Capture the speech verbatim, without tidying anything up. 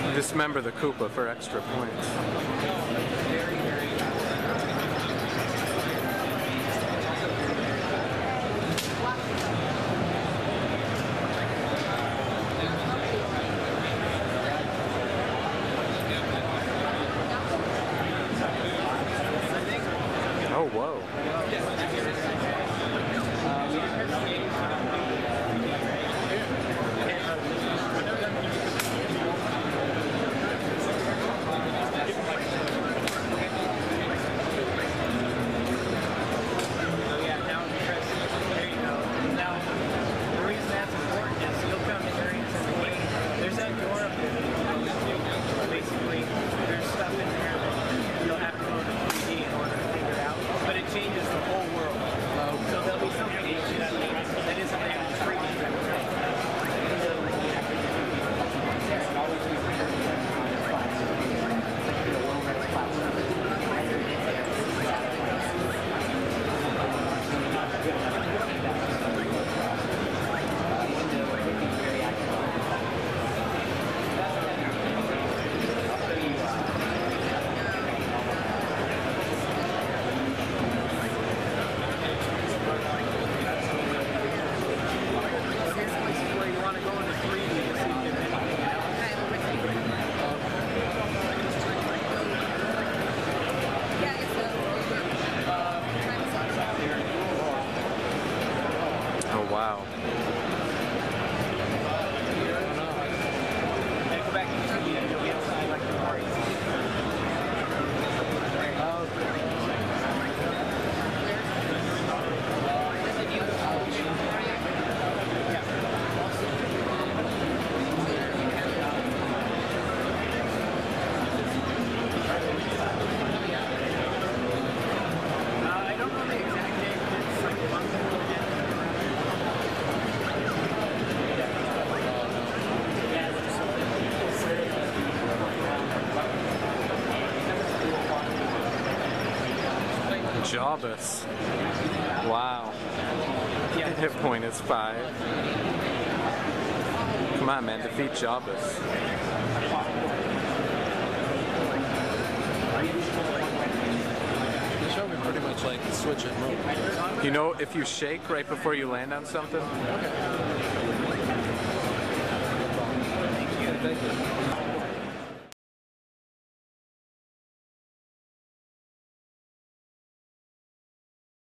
Dismember the Koopa for extra points. Oh, whoa. Wow. Jawbus. Wow. Hit point is five. Come on, man, defeat Jawbus. The show can pretty much like switch and move. You know, if you shake right before you land on something. Okay. Thank you. Thank you.